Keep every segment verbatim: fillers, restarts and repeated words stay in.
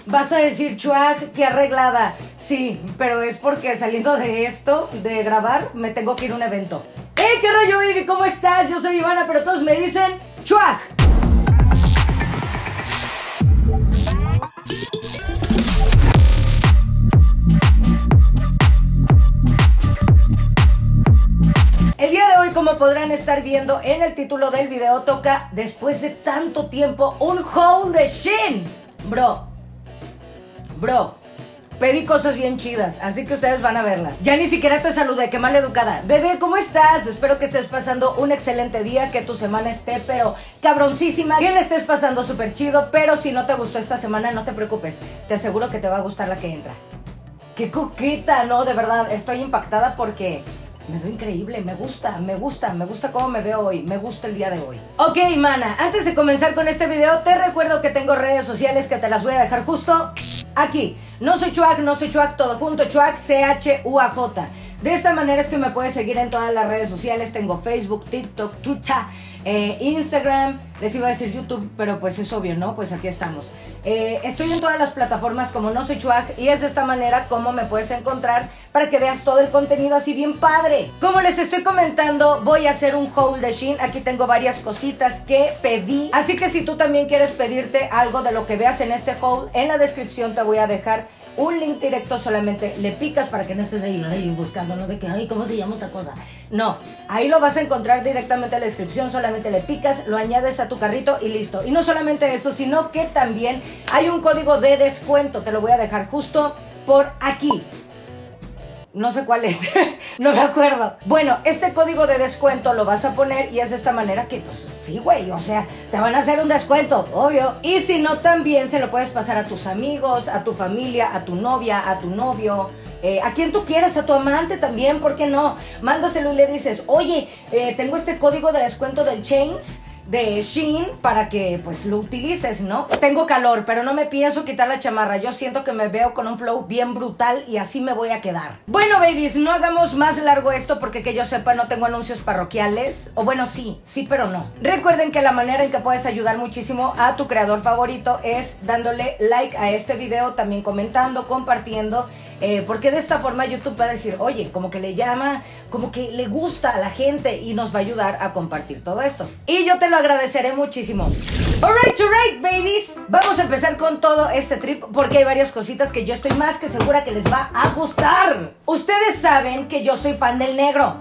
Vas a decir, Chuac, qué arreglada. Sí, pero es porque saliendo de esto, de grabar, me tengo que ir a un evento. ¡Eh, qué rollo, baby! ¿Cómo estás? Yo soy Ivana, pero todos me dicen Chuac. El día de hoy, como podrán estar viendo en el título del video, toca, después de tanto tiempo, un haul de Shein. Bro, bro, pedí cosas bien chidas, así que ustedes van a verlas. Ya ni siquiera te saludé, qué mal educada. Bebé, ¿cómo estás? Espero que estés pasando un excelente día, que tu semana esté, pero cabroncísima, que le estés pasando súper chido, pero si no te gustó esta semana, no te preocupes, te aseguro que te va a gustar la que entra. Qué coqueta, ¿no? De verdad, estoy impactada porque me veo increíble, me gusta, me gusta, me gusta cómo me veo hoy, me gusta el día de hoy. Ok, mana, antes de comenzar con este video, te recuerdo que tengo redes sociales que te las voy a dejar justo aquí. No soy Chuac, no soy Chuac, todo junto, Chuac, C H U A J. De esta manera es que me puedes seguir en todas las redes sociales. Tengo Facebook, TikTok, Twitter, eh, Instagram. Les iba a decir YouTube, pero pues es obvio, ¿no? Pues aquí estamos. Eh, estoy en todas las plataformas como No Soy Chuac y es de esta manera como me puedes encontrar para que veas todo el contenido así bien padre. Como les estoy comentando, voy a hacer un haul de Shein. Aquí tengo varias cositas que pedí. Así que si tú también quieres pedirte algo de lo que veas en este haul, en la descripción te voy a dejar un link directo, solamente le picas para que no estés ahí, ahí buscando, ¿no? De que, ay, ¿cómo se llama esta cosa? No, ahí lo vas a encontrar directamente en la descripción, solamente le picas, lo añades a tu carrito y listo. Y no solamente eso, sino que también hay un código de descuento, te lo voy a dejar justo por aquí. No sé cuál es, no me acuerdo. Bueno, este código de descuento lo vas a poner y es de esta manera que, pues, sí, güey, o sea, te van a hacer un descuento, obvio. Y si no, también se lo puedes pasar a tus amigos, a tu familia, a tu novia, a tu novio, eh, a quien tú quieras, a tu amante también, ¿por qué no? Mándaselo y le dices, oye, eh, tengo este código de descuento del Chains de Shein para que pues lo utilices, ¿no? Tengo calor, pero no me pienso quitar la chamarra. Yo siento que me veo con un flow bien brutal y así me voy a quedar. Bueno, babies, no hagamos más largo esto porque que yo sepa no tengo anuncios parroquiales. O bueno, sí, sí, pero no. Recuerden que la manera en que puedes ayudar muchísimo a tu creador favorito es dándole like a este video, también comentando, compartiendo, eh, porque de esta forma YouTube va a decir, oye, como que le llama, como que le gusta a la gente y nos va a ayudar a compartir todo esto. Y yo te lo agradeceré muchísimo. Alright, alright, babies. Vamos a empezar con todo este trip porque hay varias cositas que yo estoy más que segura que les va a gustar. Ustedes saben que yo soy fan del negro.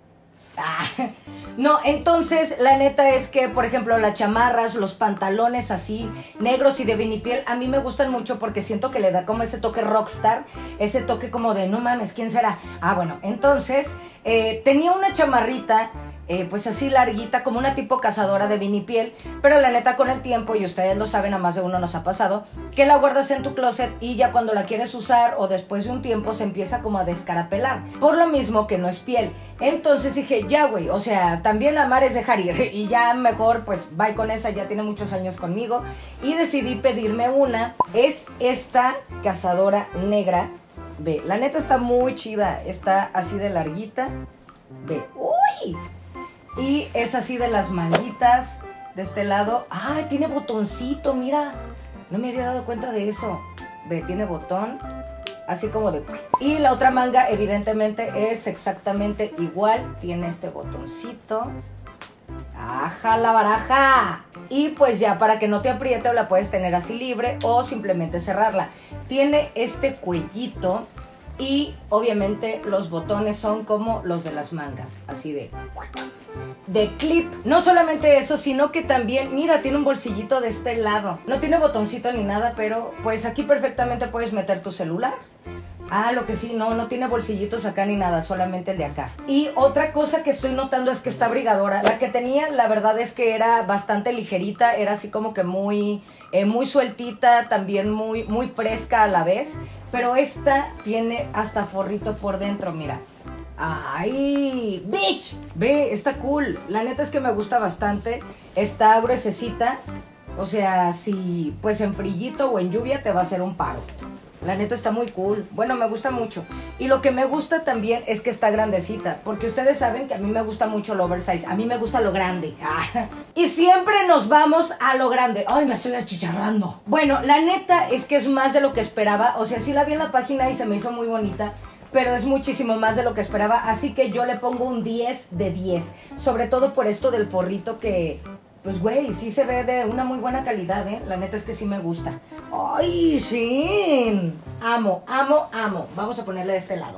Ah, no, entonces la neta es que, por ejemplo, las chamarras, los pantalones así, negros y de vinipiel, a mí me gustan mucho porque siento que le da como ese toque rockstar, ese toque como de, no mames, ¿quién será? Ah, bueno, entonces, eh, tenía una chamarrita, Eh, pues así larguita, como una tipo cazadora de vinipiel, pero la neta con el tiempo, y ustedes lo saben, a más de uno nos ha pasado, que la guardas en tu closet y ya cuando la quieres usar o después de un tiempo se empieza como a descarapelar, por lo mismo que no es piel. Entonces dije, ya güey, o sea, también amar es dejar ir, y ya mejor pues bye con esa, ya tiene muchos años conmigo, y decidí pedirme una. Es esta cazadora negra, ve, la neta está muy chida, está así de larguita, ve, uy. Y es así de las manguitas, de este lado. ¡Ay, tiene botoncito, mira! No me había dado cuenta de eso. Ve, tiene botón, así como de... Y la otra manga, evidentemente, es exactamente igual. Tiene este botoncito. ¡Aja la baraja! Y pues ya, para que no te apriete, la puedes tener así libre o simplemente cerrarla. Tiene este cuellito y, obviamente, los botones son como los de las mangas. Así de... de clip. No solamente eso, sino que también, mira, tiene un bolsillito de este lado. No tiene botoncito ni nada, pero pues aquí perfectamente puedes meter tu celular. Ah, lo que sí, no, no tiene bolsillitos acá ni nada, solamente el de acá. Y otra cosa que estoy notando es que está abrigadora. La que tenía, la verdad es que era bastante ligerita, era así como que muy, eh, muy sueltita, también muy, muy fresca a la vez. Pero esta tiene hasta forrito por dentro, mira. ¡Ay! ¡Bitch! Ve, está cool. La neta es que me gusta bastante. Está gruesecita. O sea, si pues en frillito o en lluvia te va a hacer un paro. La neta está muy cool. Bueno, me gusta mucho. Y lo que me gusta también es que está grandecita. Porque ustedes saben que a mí me gusta mucho el oversize. A mí me gusta lo grande. Y siempre nos vamos a lo grande. Ay, me estoy achicharrando. Bueno, la neta es que es más de lo que esperaba. O sea, sí la vi en la página y se me hizo muy bonita, pero es muchísimo más de lo que esperaba. Así que yo le pongo un diez de diez. Sobre todo por esto del forrito que... Pues, güey, sí se ve de una muy buena calidad, ¿eh? La neta es que sí me gusta. ¡Ay, sí! Amo, amo, amo. Vamos a ponerle de este lado.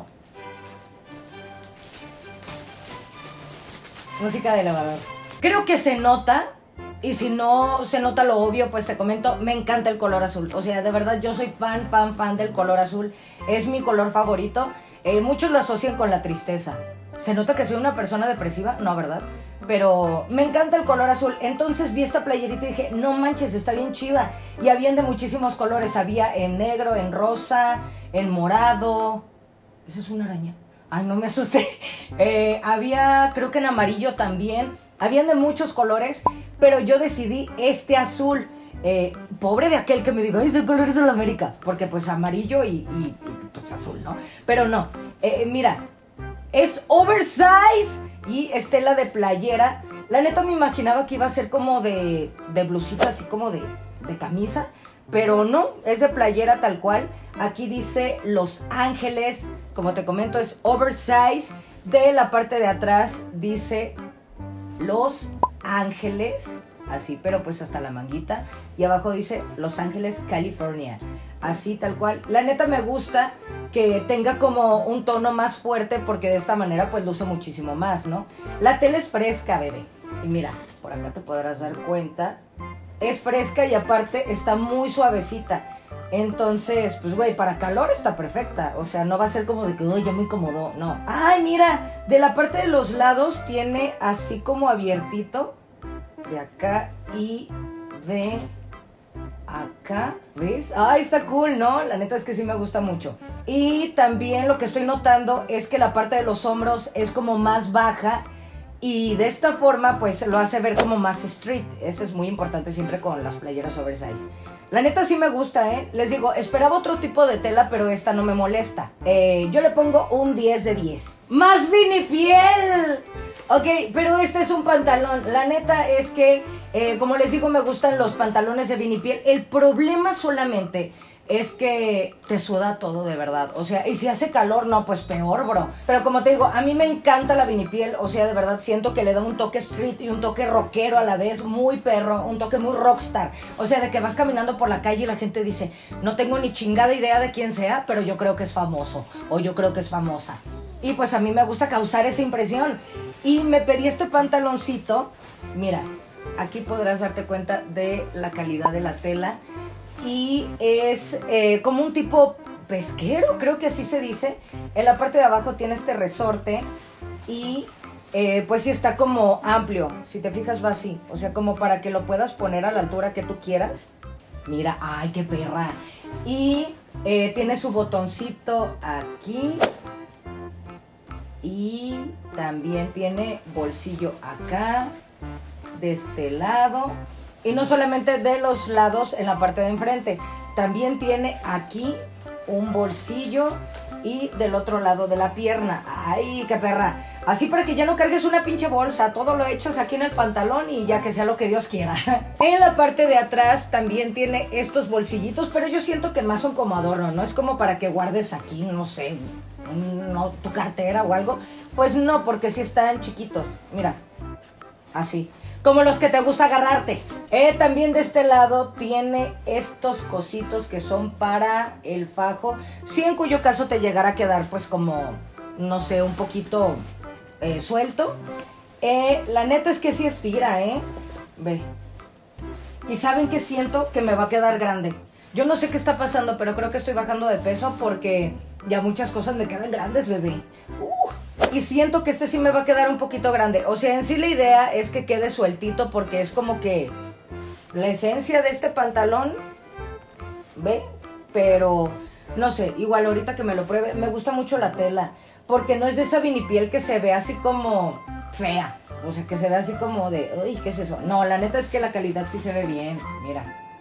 Música de elevador. Creo que se nota, y si no se nota lo obvio, pues te comento, me encanta el color azul. O sea, de verdad, yo soy fan, fan, fan del color azul. Es mi color favorito. Eh, muchos lo asocian con la tristeza. ¿Se nota que soy una persona depresiva? No, ¿verdad? Pero me encanta el color azul. Entonces vi esta playerita y dije, no manches, está bien chida. Y habían de muchísimos colores. Había en negro, en rosa, en morado. ¿Eso es una araña? Ay, no me asusté. Eh, había, creo que en amarillo también. Habían de muchos colores, pero yo decidí este azul. Eh, pobre de aquel que me diga, ay, ese color es de la América. Porque pues amarillo y, y, y pues azul, ¿no? Pero no, eh, mira, es oversize y estela de playera. La neta me imaginaba que iba a ser como de, de blusita, así como de, de camisa. Pero no, es de playera tal cual. Aquí dice Los Ángeles. Como te comento, es oversize. De la parte de atrás dice Los Ángeles. Así, pero pues hasta la manguita. Y abajo dice Los Ángeles, California. Así, tal cual. La neta me gusta que tenga como un tono más fuerte, porque de esta manera pues luce muchísimo más, ¿no? La tela es fresca, bebé. Y mira, por acá te podrás dar cuenta. Es fresca y aparte está muy suavecita. Entonces, pues güey, para calor está perfecta. O sea, no va a ser como de que, uy, ya me incomodó. No. Ay, mira, de la parte de los lados tiene así como abiertito. De acá y de acá, ¿ves? Ay, está cool, ¿no? La neta es que sí me gusta mucho. Y también lo que estoy notando es que la parte de los hombros es como más baja. Y de esta forma, pues, lo hace ver como más street. Eso es muy importante siempre con las playeras oversize. La neta sí me gusta, ¿eh? Les digo, esperaba otro tipo de tela, pero esta no me molesta. Eh, yo le pongo un diez de diez. ¡Más vinipiel! Ok, pero este es un pantalón. La neta es que, eh, como les digo, me gustan los pantalones de vinipiel. El problema solamente es que te suda todo, de verdad. O sea, y si hace calor, no, pues peor, bro. Pero como te digo, a mí me encanta la vinipiel. O sea, de verdad siento que le da un toque street y un toque rockero a la vez. Muy perro, un toque muy rockstar. O sea, de que vas caminando por la calle y la gente dice, no tengo ni chingada idea de quién sea, pero yo creo que es famoso. O yo creo que es famosa. Y pues a mí me gusta causar esa impresión. Y me pedí este pantaloncito. Mira, aquí podrás darte cuenta de la calidad de la tela. Y es eh, como un tipo pesquero, creo que así se dice. En la parte de abajo tiene este resorte. Y eh, pues sí está como amplio. Si te fijas va así. O sea, como para que lo puedas poner a la altura que tú quieras. Mira, ay, qué perra. Y eh, tiene su botoncito aquí. Y también tiene bolsillo acá, de este lado. Y no solamente de los lados en la parte de enfrente. También tiene aquí un bolsillo y del otro lado de la pierna. ¡Ay, qué perra! Así para que ya no cargues una pinche bolsa. Todo lo echas aquí en el pantalón y ya que sea lo que Dios quiera. En la parte de atrás también tiene estos bolsillitos, pero yo siento que más son como adorno, ¿no? Es como para que guardes aquí, no sé, no, tu cartera o algo. Pues no, porque sí están chiquitos. Mira, así. Como los que te gusta agarrarte. Eh, también de este lado tiene estos cositos que son para el fajo. Sí, en cuyo caso te llegará a quedar pues como, no sé, un poquito eh, suelto. Eh, la neta es que sí estira, ¿eh? Ve. Y ¿saben qué siento? Que me va a quedar grande. Yo no sé qué está pasando, pero creo que estoy bajando de peso porque ya muchas cosas me quedan grandes, bebé. Uh. Y siento que este sí me va a quedar un poquito grande. O sea, en sí la idea es que quede sueltito porque es como que la esencia de este pantalón, ¿ve? Pero, no sé, igual ahorita que me lo pruebe, me gusta mucho la tela. Porque no es de esa vinipiel que se ve así como fea. O sea, que se ve así como de, uy, ¿qué es eso? No, la neta es que la calidad sí se ve bien, mira.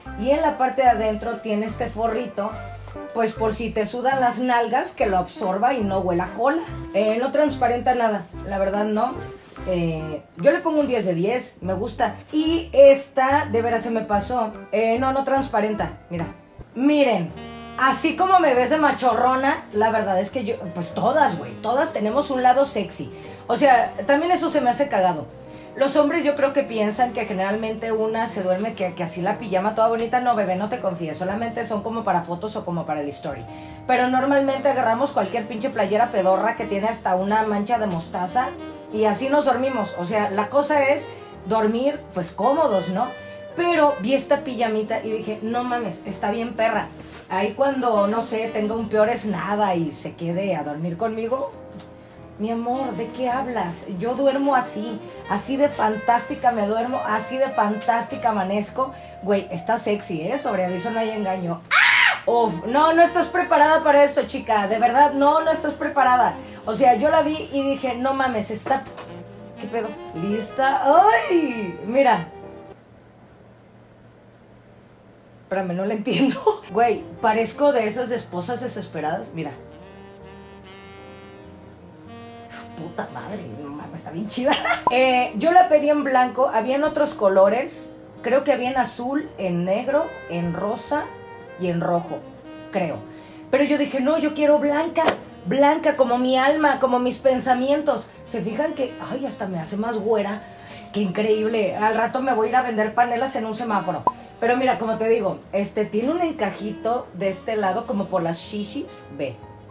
y en la parte de adentro tiene este forrito, pues por si te sudan las nalgas, que lo absorba y no huela a cola. Eh, no transparenta nada, la verdad no. Eh, yo le pongo un diez de diez, me gusta. Y esta, de veras se me pasó. Eh, no, no transparenta, mira. Miren, así como me ves de machorrona, la verdad es que yo, pues todas, güey, todas tenemos un lado sexy. O sea, también eso se me hace cagado. Los hombres yo creo que piensan que generalmente una se duerme que, que así la pijama toda bonita. No, bebé, no te confíes, solamente son como para fotos o como para el story. Pero normalmente agarramos cualquier pinche playera pedorra que tiene hasta una mancha de mostaza y así nos dormimos. O sea, la cosa es dormir pues cómodos, ¿no? Pero vi esta pijamita y dije, no mames, está bien perra. Ahí cuando, no sé, tenga un peor es nada y se quede a dormir conmigo... Mi amor, ¿de qué hablas? Yo duermo así, así de fantástica me duermo, así de fantástica amanezco. Güey, está sexy, ¿eh? Sobre aviso no hay engaño. ¡Ah! Uf, no, no estás preparada para esto, chica. De verdad, no, no estás preparada. O sea, yo la vi y dije, no mames, está... ¿Qué pedo? ¿Lista? ¡Ay! Mira. Espérame, no la entiendo. Güey, parezco de esas esposas desesperadas. Mira. Puta madre, no mames, está bien chida. eh, yo la pedí en blanco, había en otros colores. Creo que había en azul, en negro, en rosa y en rojo, creo. Pero yo dije, no, yo quiero blanca. Blanca, como mi alma, como mis pensamientos. ¿Se fijan que, ay, hasta me hace más güera? Qué increíble. Al rato me voy a ir a vender panelas en un semáforo. Pero mira, como te digo, este tiene un encajito de este lado, como por las shishis. Ve.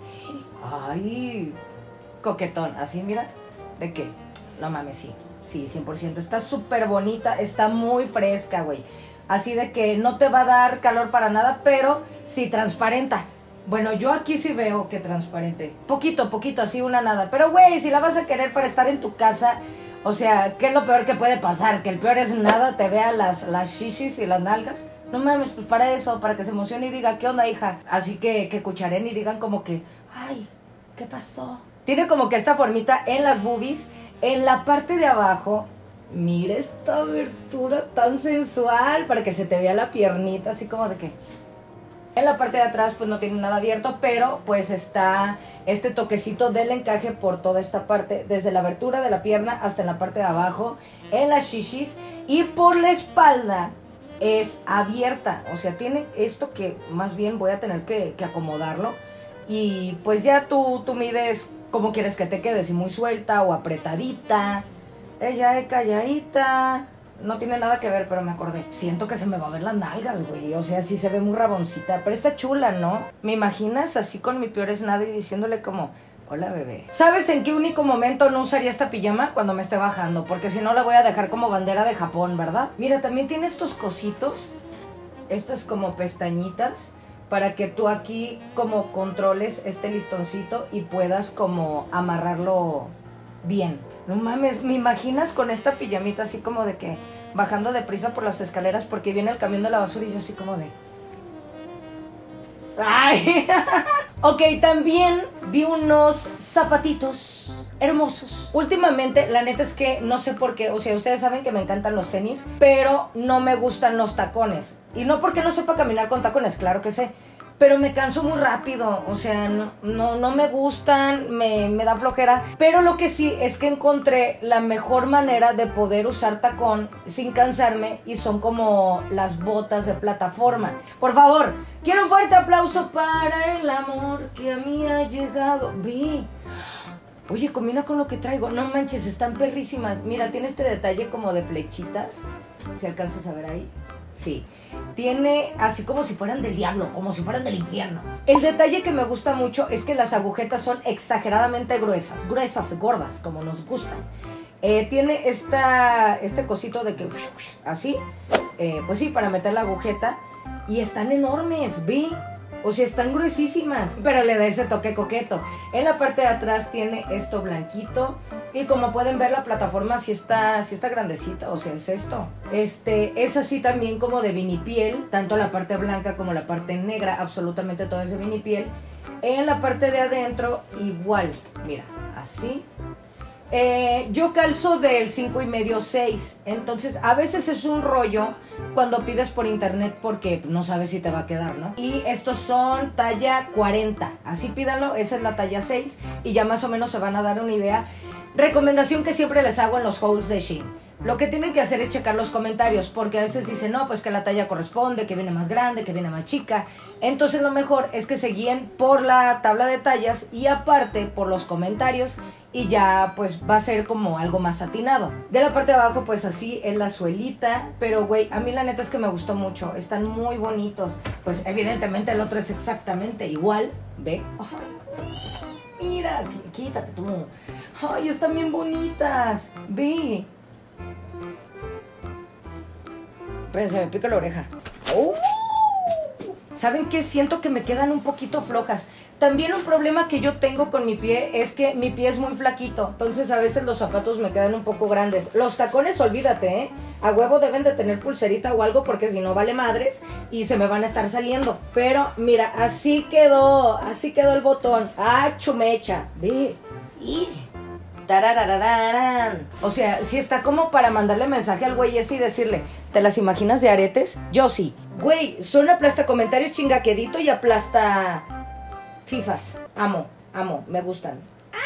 Ay... coquetón, así mira, ¿de qué? No mames, sí, sí, cien por ciento, está súper bonita, está muy fresca, güey, así de que no te va a dar calor para nada, pero sí transparenta. Bueno, yo aquí sí veo que transparente, poquito, poquito, así una nada, pero güey, si la vas a querer para estar en tu casa, o sea, ¿qué es lo peor que puede pasar? Que el peor es nada, te vea las, las shishis y las nalgas. No mames, pues para eso, para que se emocione y diga, ¿qué onda, hija? Así que, que cucharen y digan como que, ay, ¿qué pasó? Tiene como que esta formita en las boobies. En la parte de abajo, mira esta abertura tan sensual para que se te vea la piernita, así como de que... En la parte de atrás pues no tiene nada abierto, pero pues está este toquecito del encaje por toda esta parte, desde la abertura de la pierna hasta en la parte de abajo, en las shishis, y por la espalda es abierta. O sea, tiene esto que más bien voy a tener que, que acomodarlo. Y pues ya tú, tú mides cómo quieres que te quede, si muy suelta o apretadita. Ella es calladita, no tiene nada que ver, pero me acordé. Siento que se me va a ver las nalgas, güey, o sea, sí se ve muy raboncita, pero está chula, ¿no? ¿Me imaginas así con mi peor es nada y diciéndole como, hola, bebé? ¿Sabes en qué único momento no usaría esta pijama? Cuando me esté bajando, porque si no la voy a dejar como bandera de Japón, ¿verdad? Mira, también tiene estos cositos, estas como pestañitas, para que tú aquí como controles este listoncito y puedas como amarrarlo bien. No mames, ¿me imaginas con esta pijamita así como de que bajando deprisa por las escaleras porque viene el camión de la basura y yo así como de... ¡Ay! Ok, también vi unos zapatitos hermosos. Últimamente, la neta es que no sé por qué, o sea, ustedes saben que me encantan los tenis, pero no me gustan los tacones. Y no porque no sepa caminar con tacones, claro que sé, pero me canso muy rápido, o sea, no, no, no me gustan, me, me da flojera. Pero lo que sí es que encontré la mejor manera de poder usar tacón sin cansarme, y son como las botas de plataforma. Por favor, quiero un fuerte aplauso para el amor que a mí ha llegado. Ve, oye, combina con lo que traigo. No manches, están perrísimas. Mira, tiene este detalle como de flechitas, si alcanzas a ver ahí. Sí, tiene así como si fueran del diablo, como si fueran del infierno. El detalle que me gusta mucho es que las agujetas son exageradamente gruesas, gruesas, gordas, como nos gustan. Eh, tiene esta, este cosito de que, así, eh, pues sí, para meter la agujeta. Y están enormes, ve. O sea, están gruesísimas, pero le da ese toque coqueto. En la parte de atrás tiene esto blanquito. Y como pueden ver, la plataforma sí está, sí está grandecita, o sea, es esto. Este, es así también como de vinipiel, tanto la parte blanca como la parte negra, absolutamente todo es de vinipiel. En la parte de adentro, igual, mira, así. Eh, yo calzo del cinco y medio, seis. Entonces, a veces es un rollo cuando pides por internet porque no sabes si te va a quedar, ¿no? Y estos son talla cuarenta. Así pídanlo, esa es la talla seis. Y ya más o menos se van a dar una idea. Recomendación que siempre les hago en los hauls de Shein. Lo que tienen que hacer es checar los comentarios, porque a veces dicen, no, pues que la talla corresponde, que viene más grande, que viene más chica. Entonces lo mejor es que se guíen por la tabla de tallas y aparte por los comentarios, y ya pues va a ser como algo más atinado. De la parte de abajo pues así es la suelita, pero güey, a mí la neta es que me gustó mucho, están muy bonitos. Pues evidentemente el otro es exactamente igual, ve. Ay, mira, quítate tú. Ay, están bien bonitas, ve. Espérense, me pica la oreja. ¡Uh! ¿Saben qué? Siento que me quedan un poquito flojas. También un problema que yo tengo con mi pie es que mi pie es muy flaquito. Entonces a veces los zapatos me quedan un poco grandes. Los tacones, olvídate, ¿eh? A huevo deben de tener pulserita o algo porque si no vale madres y se me van a estar saliendo. Pero mira, así quedó. Así quedó el botón. ¡Ah, chumecha! Ve. Y... tararararán. O sea, si está como para mandarle mensaje al güey ese y decirle, ¿te las imaginas de aretes? Yo sí. Güey, son aplasta comentarios chingaquedito y aplasta fifas. Amo, amo, me gustan.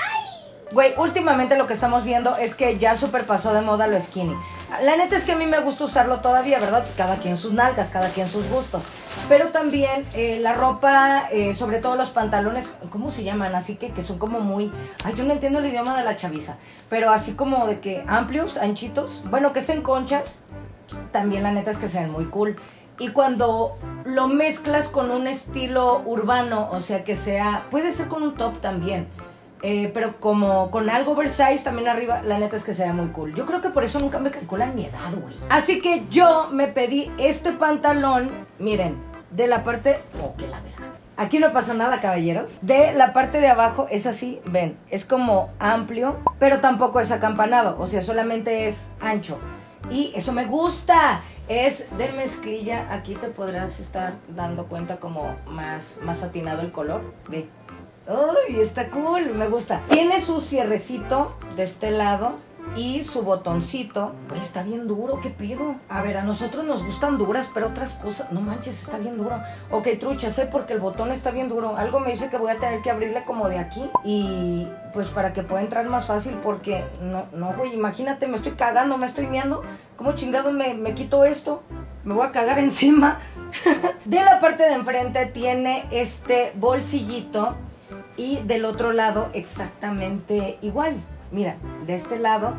Güey, últimamente lo que estamos viendo es que ya super pasó de moda lo skinny. La neta es que a mí me gusta usarlo todavía, ¿verdad? Cada quien sus nalgas, cada quien sus gustos. Pero también eh, la ropa, eh, sobre todo los pantalones, ¿cómo se llaman? Así que, que son como muy... Ay, yo no entiendo el idioma de la chaviza. Pero así como de que amplios, anchitos. Bueno, que estén conchas. También la neta es que se ven muy cool. Y cuando lo mezclas con un estilo urbano, o sea que sea... Puede ser con un top también. Eh, pero como con algo oversize también arriba, la neta es que se ve muy cool. Yo creo que por eso nunca me calculan mi edad, güey. Así que yo me pedí este pantalón, miren, de la parte... Oh, que la verga. Aquí no pasa nada, caballeros. De la parte de abajo es así, ven, es como amplio, pero tampoco es acampanado, o sea, solamente es ancho. Y eso me gusta. Es de mezclilla, aquí te podrás estar dando cuenta como más, más atinado el color, ve. ¡Uy! Está cool, me gusta. Tiene su cierrecito de este lado y su botoncito. Pues está bien duro, ¿qué pedo? A ver, a nosotros nos gustan duras, pero otras cosas... No manches, está bien duro. Ok, trucha, sé porque el botón está bien duro. Algo me dice que voy a tener que abrirle como de aquí. Y pues para que pueda entrar más fácil porque... No, no, güey, imagínate, me estoy cagando, me estoy miando. ¿Cómo chingados me, me quito esto? Me voy a cagar encima. De la parte de enfrente tiene este bolsillito. Y del otro lado exactamente igual. Mira, de este lado,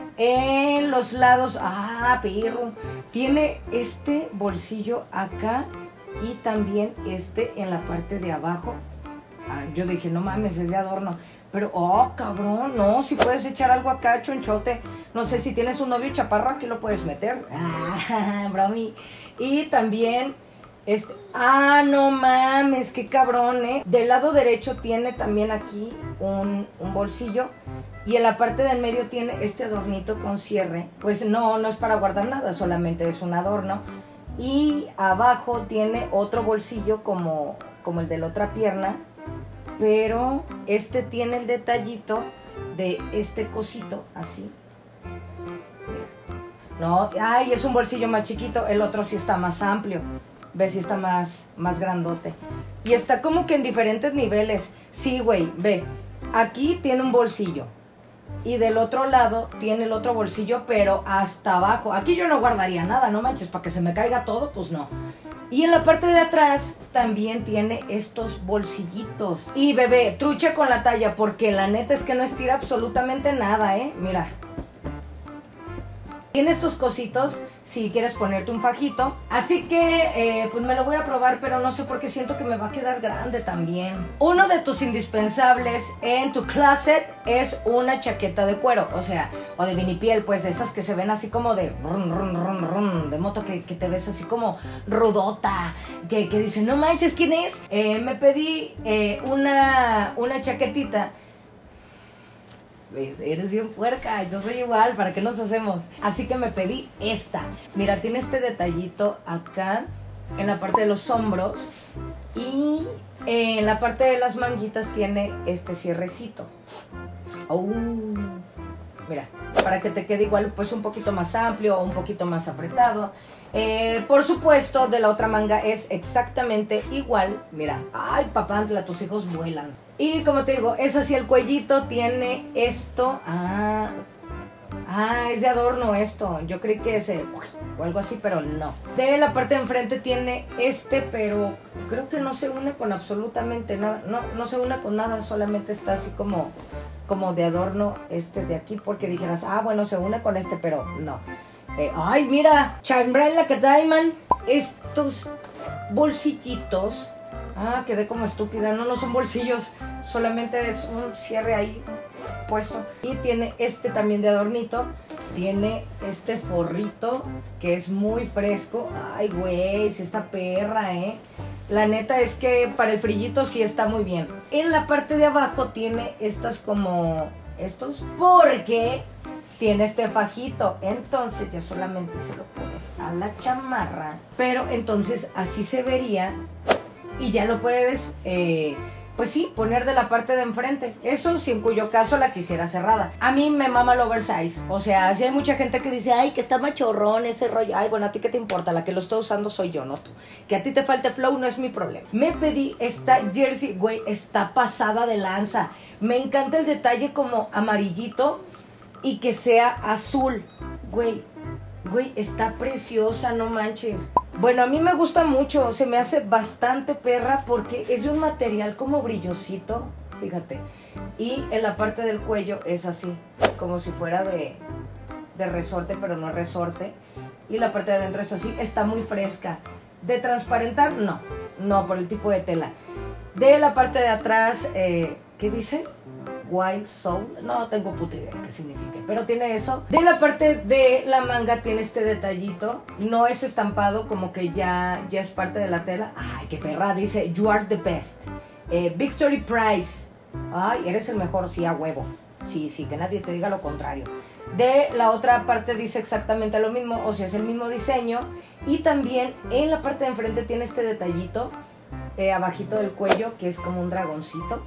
en los lados, ah, perro, tiene este bolsillo acá y también este en la parte de abajo. Ah, yo dije, no mames, es de adorno. Pero, oh, cabrón, no, si puedes echar algo acá, chonchote. No sé, si tienes un novio chaparro, aquí lo puedes meter. Ah, bromi. Y también... Este, ah, no mames, qué cabrón, ¿eh? Del lado derecho tiene también aquí un, un bolsillo. Y en la parte del medio tiene este adornito con cierre. Pues no, no es para guardar nada, solamente es un adorno. Y abajo tiene otro bolsillo como, como el de la otra pierna. Pero este tiene el detallito de este cosito, así. No, ay, es un bolsillo más chiquito, el otro sí está más amplio. Ves, si está más, más grandote. Y está como que en diferentes niveles. Sí, güey, ve. Aquí tiene un bolsillo. Y del otro lado tiene el otro bolsillo, pero hasta abajo. Aquí yo no guardaría nada, no manches. Para que se me caiga todo, pues no. Y en la parte de atrás también tiene estos bolsillitos. Y bebé, trucha con la talla, porque la neta es que no estira absolutamente nada, ¿eh? Mira. Tiene estos cositos si quieres ponerte un fajito. Así que eh, pues me lo voy a probar, pero no sé por qué siento que me va a quedar grande también. Uno de tus indispensables en tu closet es una chaqueta de cuero, o sea, o de vinipiel, pues de esas que se ven así como de run, run, run, run, de moto, que, que te ves así como rudota, que, que dicen, no manches, ¿quién es? Eh, me pedí eh, una, una chaquetita. ¿Ves? Eres bien puerca, yo soy igual, ¿para qué nos hacemos? Así que me pedí esta. Mira, tiene este detallito acá, en la parte de los hombros. Y en la parte de las manguitas tiene este cierrecito. Oh, mira, para que te quede igual pues un poquito más amplio o un poquito más apretado. Eh, por supuesto, de la otra manga es exactamente igual. Mira, ay papantla, tus hijos vuelan. Y como te digo, es así el cuellito, tiene esto. Ah, ah, es de adorno esto. Yo creí que es o algo así, pero no. De la parte de enfrente tiene este, pero creo que no se une con absolutamente nada. No, no se une con nada, solamente está así como, como de adorno este de aquí, porque dijeras, ah, bueno, se une con este, pero no. Eh, ay, mira, Chambrella Diamond, estos bolsillitos. Ah, quedé como estúpida. No, no son bolsillos, solamente es un cierre ahí puesto. Y tiene este también de adornito. Tiene este forrito que es muy fresco. Ay, güey, si está perra, eh. La neta es que para el frillito sí está muy bien. En la parte de abajo tiene estas como estos, porque tiene este fajito, entonces ya solamente se lo pones a la chamarra, pero entonces así se vería y ya lo puedes, eh, pues sí, poner de la parte de enfrente. Eso si en cuyo caso la quisiera cerrada. A mí me mama el oversize, o sea, si hay mucha gente que dice, ay, que está machorrón ese rollo, ay, bueno, a ti qué te importa, la que lo está usando soy yo, no tú. Que a ti te falte flow no es mi problema. Me pedí esta jersey, güey, está pasada de lanza. Me encanta el detalle como amarillito y que sea azul, güey, güey, está preciosa, no manches. Bueno, a mí me gusta mucho, se me hace bastante perra porque es de un material como brillosito, fíjate. Y en la parte del cuello es así, como si fuera de, de resorte, pero no es resorte. Y la parte de adentro es así, está muy fresca. De transparentar, no, no, por el tipo de tela. De la parte de atrás, eh, ¿qué dice? Wild Soul, no tengo puta idea qué significa, pero tiene eso. De la parte de la manga tiene este detallito, no es estampado, como que ya, ya es parte de la tela. Ay, qué perra, dice You are the best, eh, Victory Prize. Ay, eres el mejor, sí, a huevo. Sí, sí, que nadie te diga lo contrario. De la otra parte dice exactamente lo mismo, o sea, es el mismo diseño. Y también en la parte de enfrente tiene este detallito, eh, abajito del cuello, que es como un dragoncito.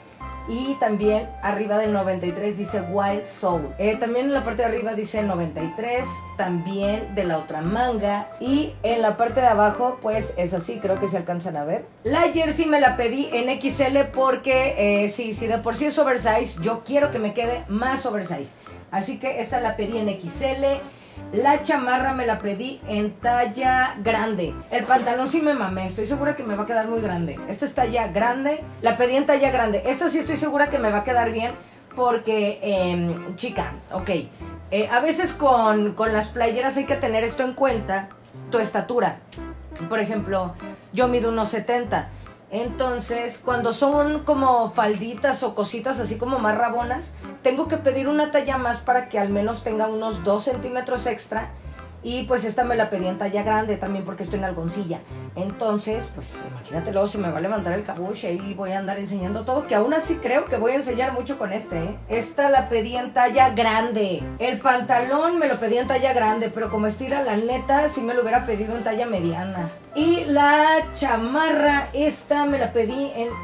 Y también arriba del noventa y tres dice Wild Soul. Eh, también en la parte de arriba dice noventa y tres, también de la otra manga. Y en la parte de abajo pues es así, creo que se alcanzan a ver. La jersey me la pedí en equis ele porque eh, sí, sí de por sí es oversize, yo quiero que me quede más oversize. Así que esta la pedí en equis ele. La chamarra me la pedí en talla grande. El pantalón sí me mamé, estoy segura que me va a quedar muy grande. Esta es talla grande, la pedí en talla grande. Esta sí estoy segura que me va a quedar bien porque, eh, chica, ok. Eh, a veces con, con las playeras hay que tener esto en cuenta, tu estatura. Por ejemplo, yo mido unos setenta. Entonces, cuando son como falditas o cositas así como más rabonas, tengo que pedir una talla más para que al menos tenga unos dos centímetros extra. Y pues esta me la pedí en talla grande también porque estoy en algoncilla. Entonces, pues imagínate luego si me va a levantar el cabuche y voy a andar enseñando todo. Que aún así creo que voy a enseñar mucho con este, ¿eh? Esta la pedí en talla grande. El pantalón me lo pedí en talla grande, pero como estira la neta, sí me lo hubiera pedido en talla mediana. Y la chamarra, esta me la pedí en...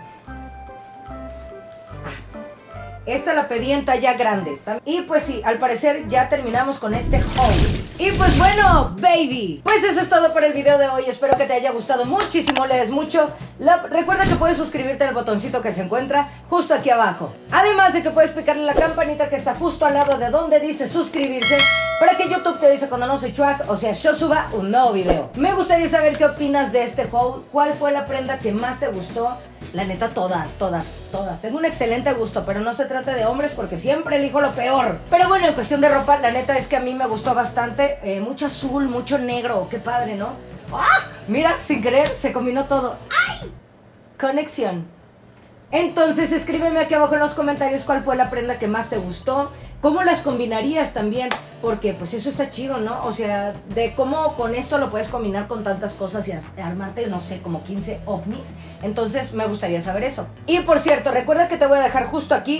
Esta la pedí en talla grande. Y pues sí, al parecer ya terminamos con este haul. Y pues bueno, baby, pues eso es todo por el video de hoy. Espero que te haya gustado muchísimo, le des mucho. La, recuerda que puedes suscribirte al botoncito que se encuentra justo aquí abajo. Además de que puedes picarle la campanita que está justo al lado de donde dice suscribirse, para que YouTube te avise cuando no se chuac, o sea, yo suba un nuevo video. Me gustaría saber qué opinas de este haul. ¿Cuál fue la prenda que más te gustó? La neta, todas, todas, todas. Tengo un excelente gusto, pero no se trata de hombres porque siempre elijo lo peor. Pero bueno, en cuestión de ropa, la neta es que a mí me gustó bastante. Eh, mucho azul, mucho negro. Qué padre, ¿no? ¡Ah! Mira, sin querer, se combinó todo. ¡Ay! Conexión. Entonces, escríbeme aquí abajo en los comentarios cuál fue la prenda que más te gustó. ¿Cómo las combinarías también? Porque pues eso está chido, ¿no? O sea, de cómo con esto lo puedes combinar con tantas cosas y armarte, no sé, como quince ovnis. Entonces me gustaría saber eso. Y por cierto, recuerda que te voy a dejar justo aquí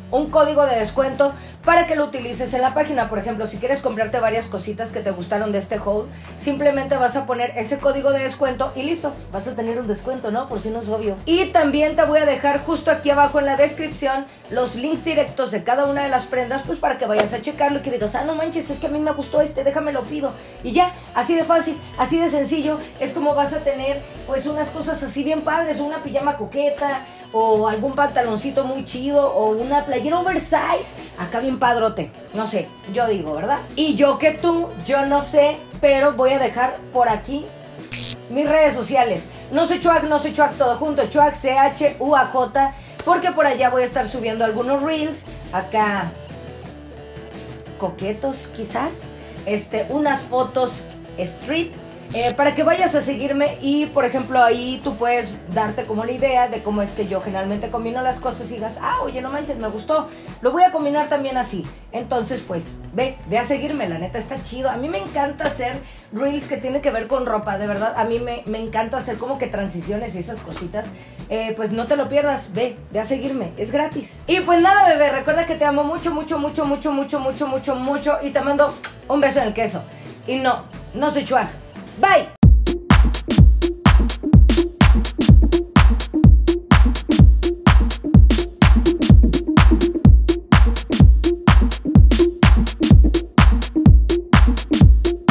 un código de descuento para que lo utilices en la página. Por ejemplo, si quieres comprarte varias cositas que te gustaron de este haul, simplemente vas a poner ese código de descuento y listo, vas a tener un descuento, ¿no? Por si no es obvio. Y también te voy a dejar justo aquí abajo en la descripción los links directos de cada una de las prendas, pues para que vayas a checarlo y que digas, ah, no manches, es que a mí me gustó este, déjame lo pido. Y ya, así de fácil, así de sencillo, es como vas a tener pues unas cosas así bien padres, una pijama coqueta, o algún pantaloncito muy chido, o una playera oversize, acá bien padrote, no sé, yo digo, ¿verdad? Y yo que tú, yo no sé, pero voy a dejar por aquí mis redes sociales. No soy Chuac, no soy Chuac todo junto, Chuac, C H U A J, porque por allá voy a estar subiendo algunos reels, acá coquetos quizás, este, unas fotos street, Eh, para que vayas a seguirme y, por ejemplo, ahí tú puedes darte como la idea de cómo es que yo generalmente combino las cosas y digas, ah, oye, no manches, me gustó, lo voy a combinar también así. Entonces, pues, ve, ve a seguirme, la neta está chido. A mí me encanta hacer reels que tienen que ver con ropa, de verdad, a mí me, me encanta hacer como que transiciones y esas cositas. Eh, pues no te lo pierdas, ve, ve a seguirme, es gratis. Y pues nada, bebé, recuerda que te amo mucho, mucho, mucho, mucho, mucho, mucho, mucho, mucho y te mando un beso en el queso. Y no, no soy Chuac. Bye.